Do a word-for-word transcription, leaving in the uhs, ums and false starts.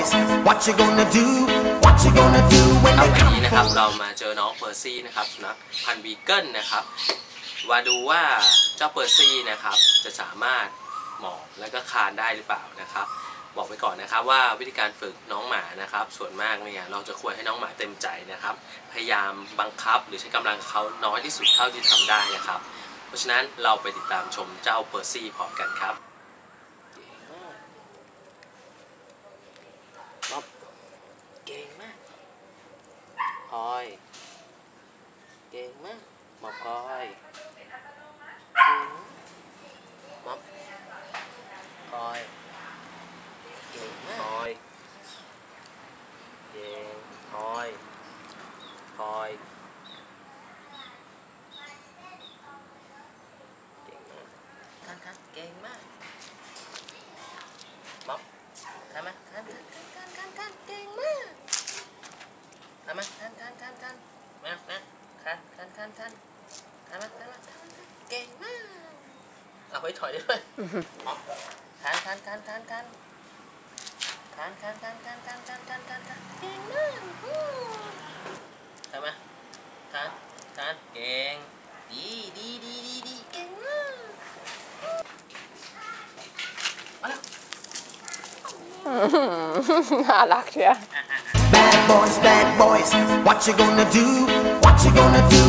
boys what you gonna do what you gonna do when they come วันนี้นะครับเรามาเจอน้องเปอร์ซี่นะครับสุนัขพันธุ์บีเกิลนะครับมาดูว่าเจ้าเปอร์ซี่นะครับจะสามารถหมอบและก็คลานได้หรือเปล่านะครับบอกไปก่อนนะครับว่าวิธีการฝึกน้องหมานะครับส่วนมากเนี่ยเราจะควรให้น้องหมาเต็มใจนะครับพยายามบังคับหรือใช้กำลังเขาน้อยที่สุดเท่าที่ทำได้นะครับเพราะฉะนั้นเราไปติดตามชมเจ้าเปอร์ซี่พร้อมกันครับเก่งมากคอยเก่งมากหมอบคอยหมอบคอยเก่งมากคอยเก่งคอยคอยเก่งมากคันคันเก่งมากหมอบคันมาคันคันคันคันคันเก่งมากคันมาคันคันคันคันมามาคันคันคันคันคันมาคันมาเก่งมากเอาไปถอยได้ด้วยคันคันคันคันคันคันคันคันคันคันคันคันคันคันเก่งมากคันมาคันคันเก่งดีดีดีดีดีเก่งมากมาแล้วน่ารักเชียว Bad boys, bad boys, what you gonna do? What you gonna do